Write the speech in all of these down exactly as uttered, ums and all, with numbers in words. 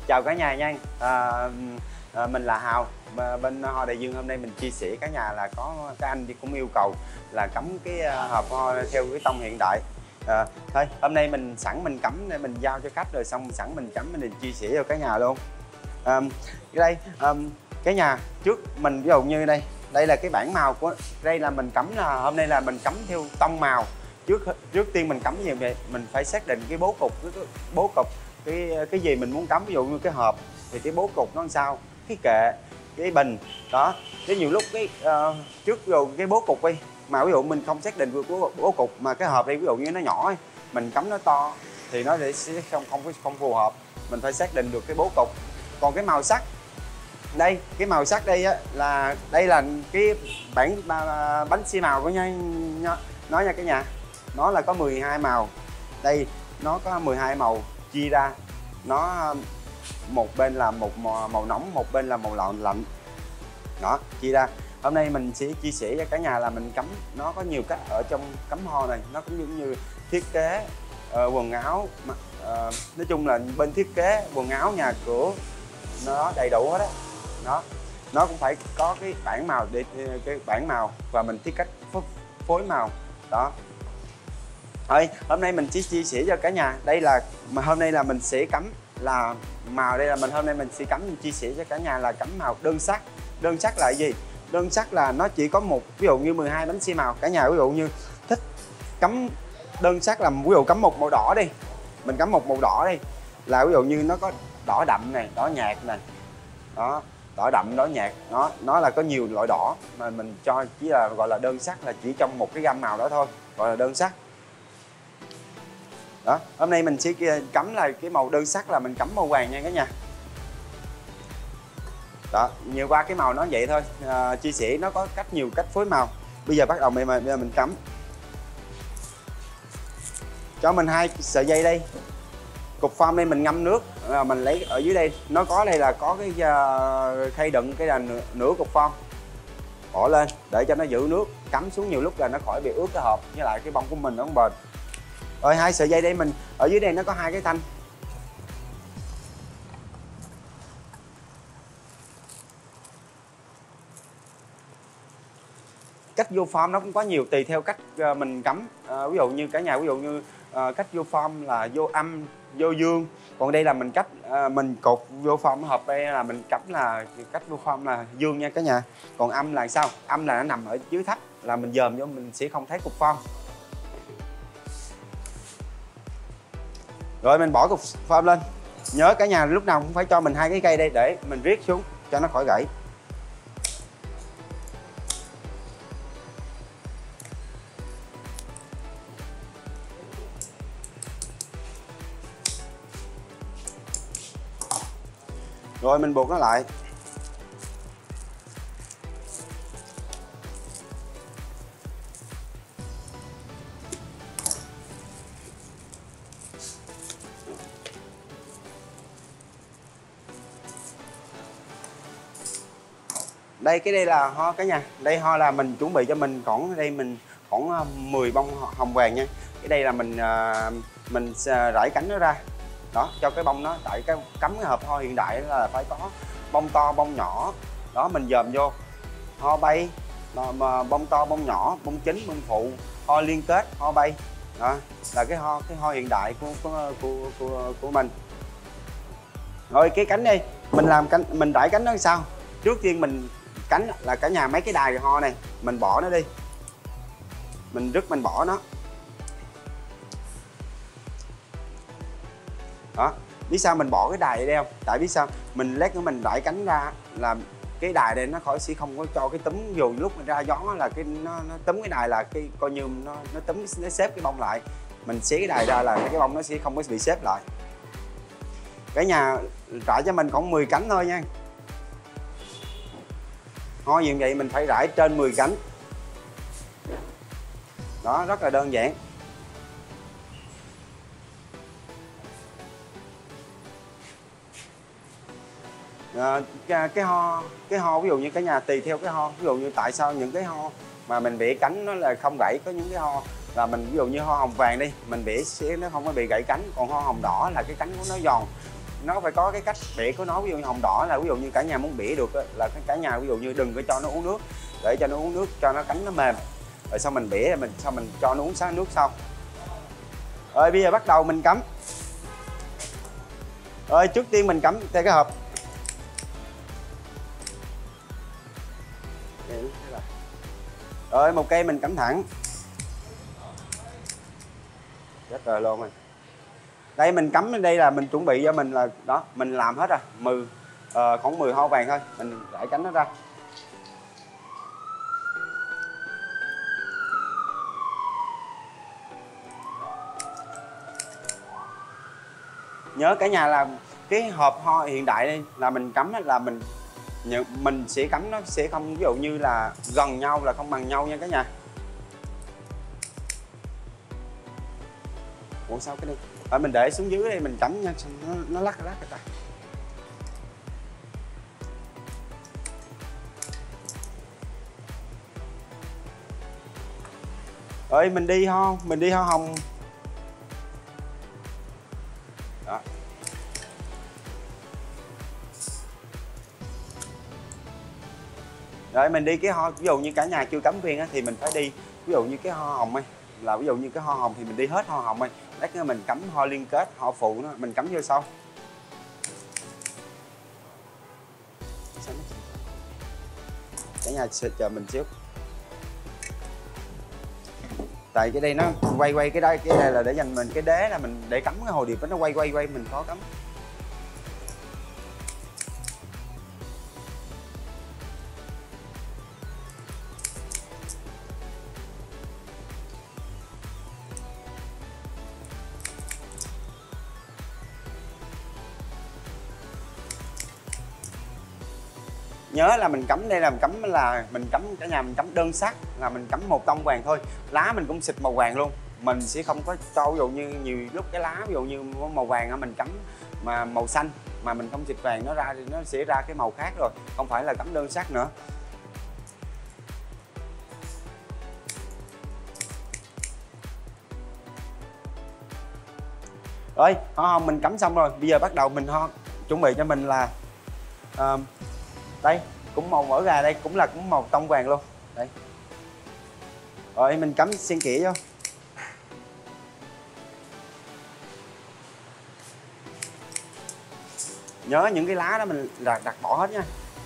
Chào cả nhà nha. À, à, mình là Hào. Bên Hoa Đại Dương hôm nay mình chia sẻ cả nhà là có cái anh thì cũng yêu cầu là cắm cái hộp hoa theo cái tông hiện đại. À, thôi hôm nay mình sẵn mình cắm để mình giao cho khách rồi xong sẵn mình cắm mình chia sẻ cho cả nhà luôn. À, đây à, cái nhà trước mình ví dụ như đây đây là cái bảng màu của đây là mình cắm là hôm nay là mình cắm theo tông màu. Trước trước tiên mình cắm gì vậy mình phải xác định cái bố cục cái bố cục cái cái gì mình muốn cắm, ví dụ như cái hộp thì cái bố cục nó làm sao, cái kệ, cái bình đó. Thế nhiều lúc cái uh, trước rồi cái bố cục đi mà ví dụ mình không xác định được bố, bố cục mà cái hộp đây ví dụ như nó nhỏ ấy, mình cắm nó to thì nó sẽ không không không phù hợp. Mình phải xác định được cái bố cục. Còn cái màu sắc đây, cái màu sắc đây á là đây là cái bảng bánh xi màu của nha, nó nha cả nhà. Nó là có mười hai màu. Đây nó có mười hai màu chia ra. Nó một bên là một màu, màu nóng, một bên là màu lạnh lạnh. Đó, chia ra. Hôm nay mình sẽ chia sẻ cho cả nhà là mình cắm nó có nhiều cách ở trong cắm hoa này, nó cũng giống như thiết kế uh, quần áo uh, nói chung là bên thiết kế quần áo nhà cửa nó đầy đủ hết đó. Đó, nó cũng phải có cái bảng màu để cái bảng màu và mình thiết cách phối màu đó. Thôi hôm nay mình chỉ chia sẻ cho cả nhà đây là mà hôm nay là mình sẽ cắm là màu đây là mình hôm nay mình sẽ cắm mình chia sẻ cho cả nhà là cắm màu đơn sắc. Đơn sắc là gì? Đơn sắc là nó chỉ có một, ví dụ như mười hai bánh xi màu, cả nhà ví dụ như thích cắm đơn sắc là ví dụ cắm một màu đỏ đi, mình cắm một màu đỏ đi là ví dụ như nó có đỏ đậm này, đỏ nhạt này, đó, đỏ đậm, đỏ nhạt, nó nó là có nhiều loại đỏ mà mình cho chỉ là gọi là đơn sắc, là chỉ trong một cái gam màu đó thôi, gọi là đơn sắc. Đó, hôm nay mình sẽ cắm là cái màu đơn sắc là mình cắm màu vàng nha cả nhà. Đó, nhiều qua cái màu nó vậy thôi, à, chia sẻ nó có cách nhiều cách phối màu. Bây giờ bắt đầu mình bây giờ mình cắm. Cho mình hai sợi dây đây. Cục form đây mình ngâm nước, à, mình lấy ở dưới đây, nó có đây là có cái uh, khay đựng cái là nửa, nửa cục form. Bỏ lên để cho nó giữ nước, cắm xuống nhiều lúc là nó khỏi bị ướt cái hộp với lại cái bông của mình nó không bền. Rồi hai sợi dây đây mình ở dưới đây nó có hai cái thanh. Cách vô form nó cũng có nhiều tùy theo cách mình cắm. À, ví dụ như cả nhà ví dụ như à, cách vô form là vô âm, vô dương. Còn đây là mình cách à, mình cột vô form hộp đây là mình cắm là cách vô form là dương nha cả nhà. Còn âm là sao? Âm là nó nằm ở dưới thấp là mình dòm vô mình sẽ không thấy cục form. Rồi mình bỏ cục form lên. Nhớ cả nhà lúc nào cũng phải cho mình hai cái cây đây để mình riết xuống cho nó khỏi gãy. Rồi mình buộc nó lại. Đây cái đây là hoa cả nhà. Đây hoa là mình chuẩn bị cho mình khoảng đây mình khoảng mười bông hồng vàng nha. Cái đây là mình mình rải cánh nó ra. Đó, cho cái bông nó tại cái cắm cái hộp hoa hiện đại là phải có bông to bông nhỏ. Đó mình dòm vô. Hoa bay mà bông to bông nhỏ, bông chính bông phụ, hoa liên kết, hoa bay. Đó là cái hoa cái hoa hiện đại của của của của, của mình. Rồi cái cánh đây, mình làm cánh mình rải cánh nó làm sao? Trước tiên mình cánh là cả nhà mấy cái đài hoa này mình bỏ nó đi, mình rứt mình bỏ nó. Đó, biết sao mình bỏ cái đài đây đeo? Tại biết sao mình lát nữa mình đẩy cánh ra là cái đài đây nó khỏi sẽ không có cho cái túm, dù lúc mình ra gió là cái nó, nó túm cái đài là cái coi như nó nó túm nó xếp cái bông lại. Mình xé cái đài ra là cái bông nó sẽ không có bị xếp lại. Cả nhà rải cho mình khoảng mười cánh thôi nha. Hoa như vậy mình phải rải trên mười cánh. Đó, rất là đơn giản. À, cái hoa cái hoa ví dụ như cả nhà tùy theo cái hoa, ví dụ như tại sao những cái hoa mà mình bẻ cánh nó là không gãy, có những cái hoa là mình ví dụ như hoa hồng vàng đi mình bẻ sẽ nó không có bị gãy cánh, còn hoa hồng đỏ là cái cánh của nó giòn nó phải có cái cách bỉa của nó. Ví dụ như hồng đỏ là ví dụ như cả nhà muốn bỉa được là cả nhà ví dụ như đừng có cho nó uống nước, để cho nó uống nước cho nó cánh nó mềm, rồi sau mình bỉa mình sau mình cho nó uống sáng nước sau. Rồi bây giờ bắt đầu mình cắm. Rồi trước tiên mình cắm theo cái hộp. Rồi một cây mình cắm thẳng. Chết rồi luôn rồi. Đây mình cắm ở đây là mình chuẩn bị cho mình là đó, mình làm hết rồi, mười uh, khoảng mười hoa vàng thôi, mình rải cánh nó ra. Nhớ cả nhà là cái hộp hoa hiện đại đây là mình cắm là mình mình sẽ cắm nó sẽ không ví dụ như là gần nhau là không bằng nhau nha cả nhà. Ủa sao cái đi? Ở mình để xuống dưới đây mình cắm nha, nó, nó lắc lắc cái ta. Rồi mình đi ho, mình đi ho hồng. Đó. Rồi mình đi cái ho, ví dụ như cả nhà chưa cắm viên á, thì mình phải đi ví dụ như cái ho hồng ấy, là ví dụ như cái ho hồng thì mình đi hết ho hồng ấy, lát mình cắm ho liên kết, ho phụ nó mình cắm vô sau. Cả nhà chờ mình xíu. Tại cái đây nó quay quay cái đây, cái đây là để dành mình cái đế là mình để cắm cái hồ điệp nó quay quay quay mình khó cắm. Nhớ là mình cắm đây là mình cắm là mình cắm cả nhà mình cắm đơn sắc là mình cắm một tông vàng thôi, lá mình cũng xịt màu vàng luôn, mình sẽ không có cho ví dụ như nhiều lúc cái lá ví dụ như màu vàng mình cắm mà màu xanh mà mình không xịt vàng nó ra thì nó sẽ ra cái màu khác rồi, không phải là cắm đơn sắc nữa. Rồi hoa hồng mình cắm xong rồi, bây giờ bắt đầu mình ho chuẩn bị cho mình là uh, đây cũng màu mỡ gà, đây cũng là cũng màu tông vàng luôn đây. Rồi mình cắm xen kẽ vô. Nhớ những cái lá đó mình đặt, đặt bỏ hết nha.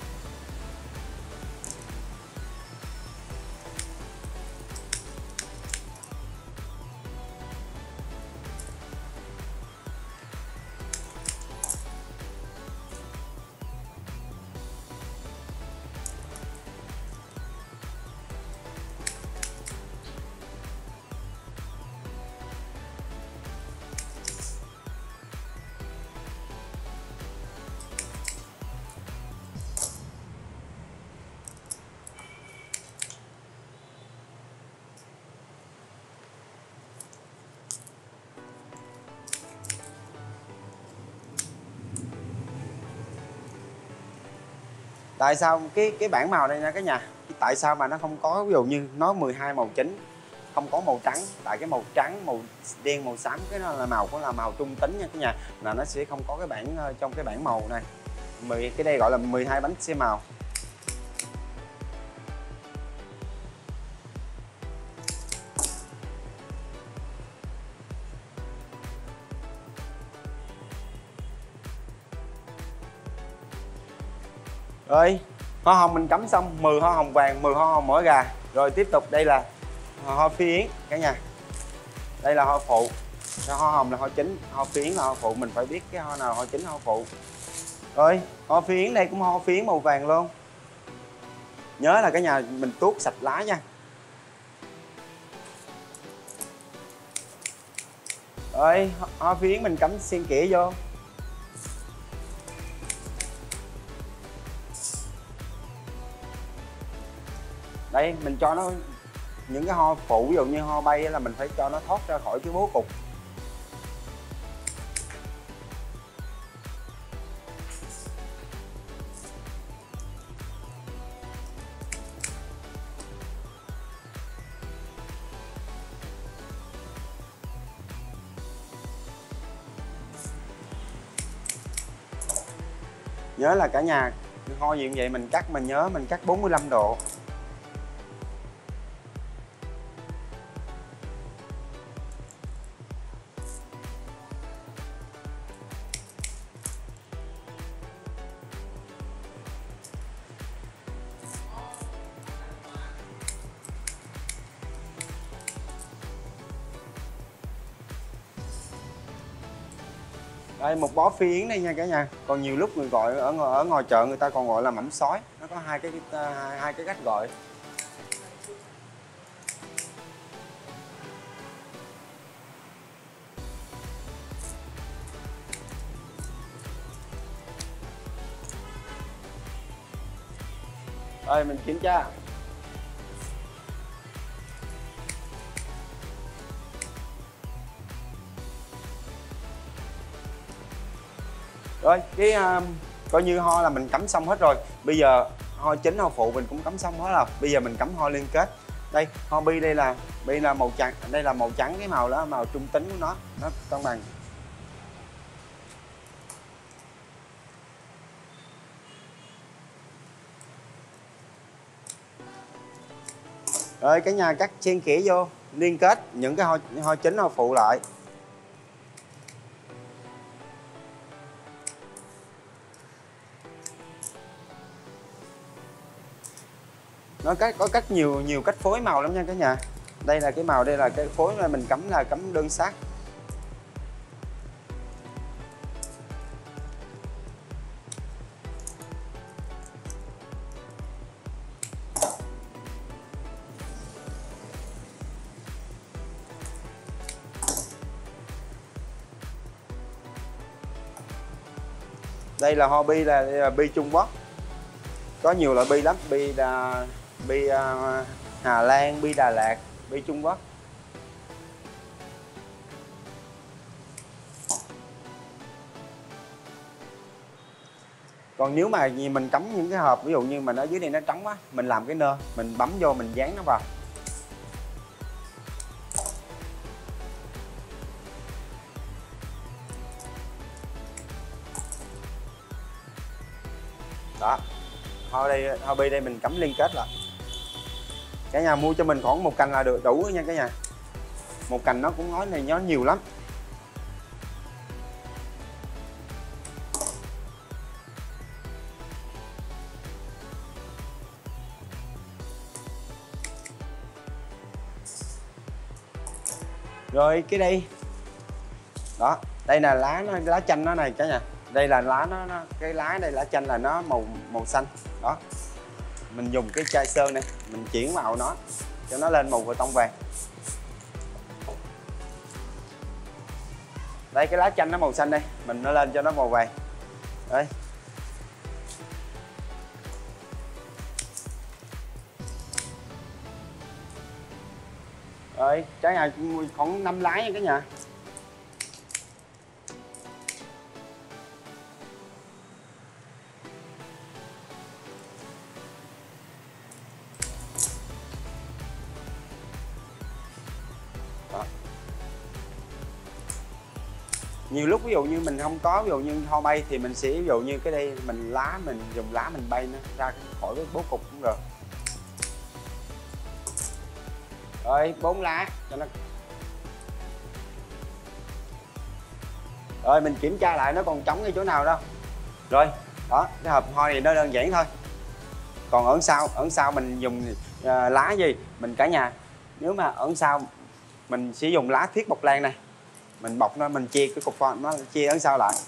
Tại sao cái cái bảng màu đây nha cả nhà, tại sao mà nó không có ví dụ như nó mười hai màu chính không có màu trắng, tại cái màu trắng, màu đen, màu xám cái nó là màu của là màu trung tính nha cả nhà, là nó sẽ không có cái bảng trong cái bảng màu này. mười cái đây gọi là mười hai bánh xe màu. Rồi hoa hồng mình cắm xong, mười hoa hồng vàng, mười hoa hồng mỡ gà. Rồi tiếp tục đây là hoa phi yến cả nhà. Đây là hoa phụ. Hoa hồng là hoa chính, hoa phi yến là hoa phụ, mình phải biết cái hoa nào hoa chính hoa phụ. Rồi hoa phi yến đây cũng hoa phi yến màu vàng luôn. Nhớ là cả nhà mình tuốt sạch lá nha. Rồi hoa phi yến mình cắm xen kẽ vô. Đây mình cho nó những cái hoa phụ, ví dụ như hoa bay là mình phải cho nó thoát ra khỏi cái bố cục. Nhớ là cả nhà ho gì cũng vậy, mình cắt mình nhớ mình cắt bốn mươi lăm độ. Đây một bó phi yến đây nha cả nhà. Còn nhiều lúc người gọi ở ở ngoài chợ người ta còn gọi là mắm sói. Nó có hai cái hai, hai cái cách gọi. Rồi mình kiểm tra. Rồi cái uh, coi như ho là mình cắm xong hết rồi. Bây giờ ho chính ho phụ mình cũng cắm xong hết rồi. Bây giờ mình cắm ho liên kết. Đây ho bi đây là bi là màu trắng, đây là màu trắng, cái màu đó màu trung tính của nó, nó cân bằng. Rồi cả nhà cắt xen kẽ vô liên kết những cái ho, ho chính ho phụ lại. Nó cách có cách nhiều nhiều cách phối màu lắm nha cả nhà. Đây là cái màu, đây là cái phối mà mình cắm là cắm đơn sắc. Đây là ho bi là, là bi Trung Quốc. Có nhiều loại bi lắm, bi là bi uh, Hà Lan, bi Đà Lạt, bi Trung Quốc. Còn nếu mà mình cắm những cái hộp ví dụ như mà nó dưới đây nó trống quá, mình làm cái nơ, mình bấm vô mình dán nó vào. Đó. Thôi đây, thôi bi đây mình cắm liên kết lại. Cả nhà mua cho mình khoảng một cành là được đủ nha cả nhà. Một cành nó cũng nói này nó nhiều lắm. Rồi cái đây. Đó, đây là lá nó, lá chanh nó này cả nhà. Đây là lá nó, nó cái lá đây lá chanh là nó màu màu xanh. Đó. Mình dùng cái chai sơn này, mình chuyển màu nó cho nó lên màu của tông vàng. Đây cái lá chanh nó màu xanh đây, mình nó lên cho nó màu vàng. Đây. Rồi, trái này khoảng năm lá nha cả nhà. Đó. Nhiều lúc ví dụ như mình không có ví dụ như ho bay thì mình sẽ ví dụ như cái đây mình lá mình dùng lá mình bay nó ra khỏi cái bố cục cũng được. Rồi bốn lá cho nó. Rồi mình kiểm tra lại nó còn trống cái chỗ nào đâu. Rồi đó, cái hộp ho này nó đơn giản thôi. Còn ở sau ở sau mình dùng uh, lá gì mình cả nhà, nếu mà ở sau mình sử dụng lá thiết bọc lan này, mình bọc nó, mình chia cái cục form nó chia ở sau lại.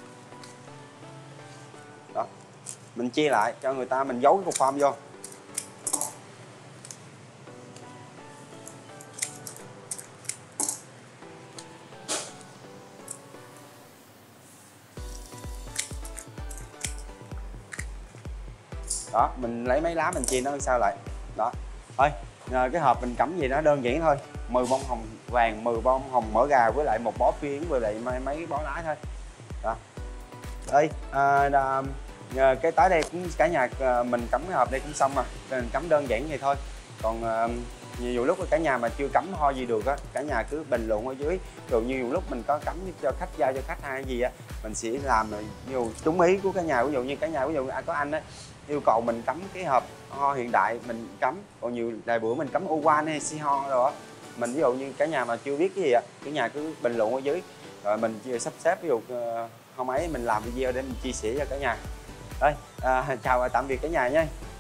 Đó, mình chia lại cho người ta, mình giấu cái cục form vô. Đó, mình lấy mấy lá mình chia nó sao lại. Đó. Thôi, cái hộp mình cắm gì nó đơn giản thôi. mười bông hồng vàng, mười bông hồng mỡ gà với lại một bó phi yến với lại mấy, mấy bó lá thôi. Đó. Đây, à, đà, cái tới đây cũng cả nhà mình cắm cái hộp đây cũng xong rồi. Mình cắm đơn giản vậy thôi. Còn nhiều lúc cả nhà mà chưa cắm ho gì được á, cả nhà cứ bình luận ở dưới, rồi nhiều lúc mình có cắm cho khách, giao cho khách hay gì á, mình sẽ làm nhiều đúng ý của cả nhà. Ví dụ như cả nhà, ví dụ à, có anh á yêu cầu mình cắm cái hộp ho hiện đại mình cắm, còn nhiều vài bữa mình cắm Owan hay Si Ho rồi á, mình ví dụ như cả nhà mà chưa biết cái gì á, cả nhà cứ bình luận ở dưới rồi mình chia sắp xếp, ví dụ uh, hôm ấy mình làm video để mình chia sẻ cho cả nhà. Thôi à, chào và tạm biệt cả nhà nha.